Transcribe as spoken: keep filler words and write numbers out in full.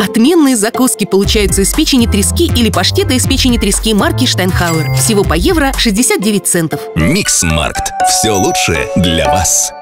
Отменные закуски получаются из печени трески или паштета из печени трески марки Штайнхауэр. Всего по евро шестьдесят девять центов. Миксмаркт. Все лучшее для вас.